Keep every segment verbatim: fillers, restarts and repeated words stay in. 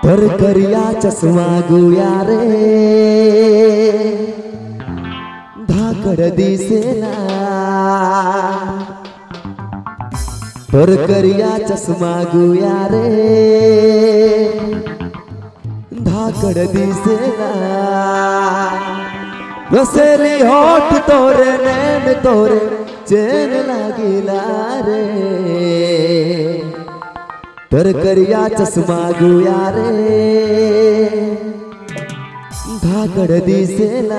तर करिया चश्मा गुया रे धाकड़ दिसेना तर करिया चश्मा गुया रे धाकड़ दिसेना रसेली होठ तोरे नैन तोरे चैन लागिला रे तर करिया चश्मा गुया रे धाकड़ दिसेला।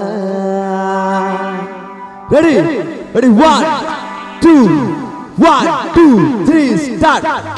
Ready ready one two one two three start.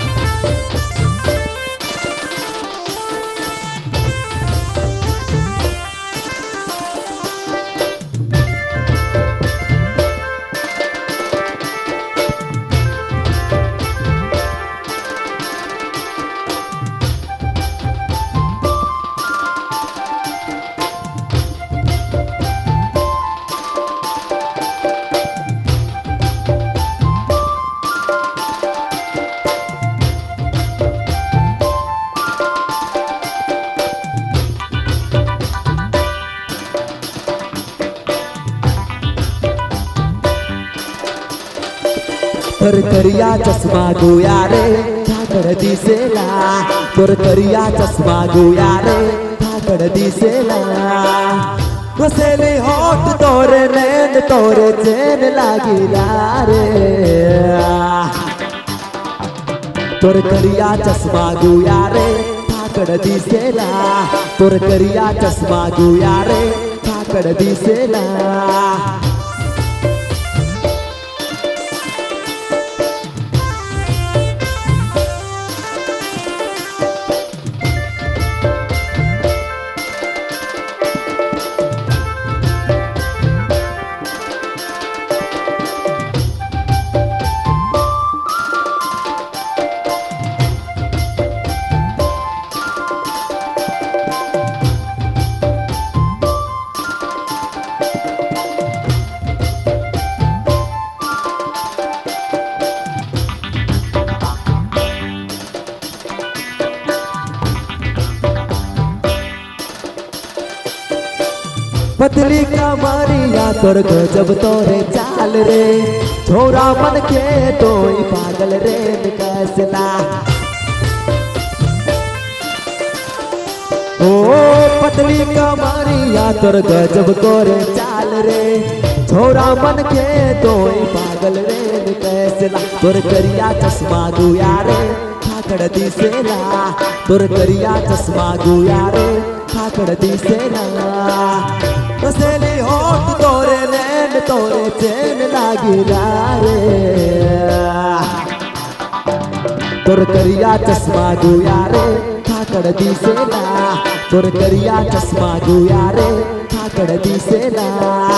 तोर करिया चश्मा गुया रे धाकड़ दिसेला तोर करिया चश्मा गुया रे धाकड़ दिसेला रसेली होठ तोरे नैन तोरे चैन लागिला रे तोर करिया चश्मा गुया रे धाकड़ दिसेला तोर करिया चश्मा गुया रे धाकड़ दिसेला। पतली कमरिया तोर गजब तोरे चाल रे छोरा मन के तो पागल रे कैसला ओ पतली कमरिया तोर गजब तोरे चाल रे छोरा मन के तो पागल रे कैसला तोर करिया चश्मा गुया रे धाकड़ दिसेला तोर करिया चश्मा गुया रे धाकड़ दिसेला रसेली होठ तोरे नैन तोरे चैन लागिला रे तोर करिया चश्मा गुया रे धाकड़ दिसेला तोर करिया चश्मा गुया रे धाकड़ दिसेला।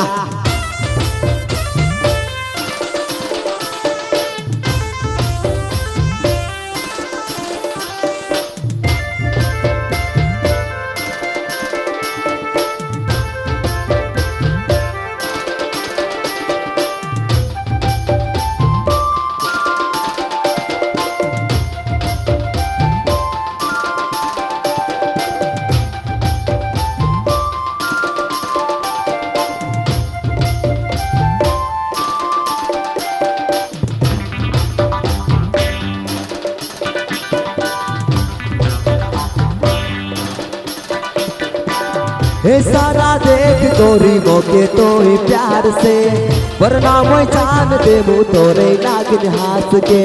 हे सारा देख गोरी मौके तो ही प्यार से वरना मैं जान दे मुँह तोरे नागिन हाथ के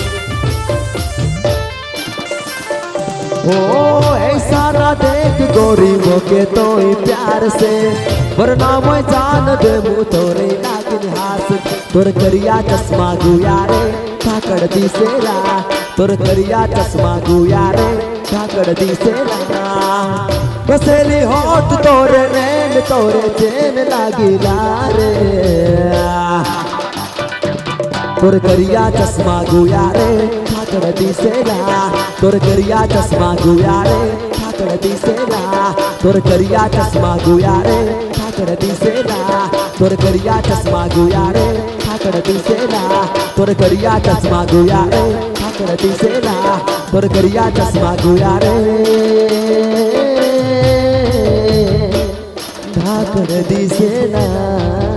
ओ हे सारा देख गोरी मौके तो ही प्यार से वरना मैं जान दे मुँह तोरे नागिन हाथ तोर करिया चश्मा गुया रे धाकड़ दिसेला तोर करिया चश्मा गुया रे धाकड़ दिसेला रसेली होठ तोरे नैन तोरे चैन लागिला रे तोर करिया चश्मा गुया रे धाकड़ दिसेला तोर करिया चश्मा गुया रे धाकड़ दिसेला तोर करिया चश्मा गुया रे धाकड़ दिसेला तोर करिया चश्मा गुया रे धाकड़ दिसेला तोर करिया चश्मा गुया रे धाकर दिसेला तोर करिया चश्मा गुया रे धाकर दिसेला।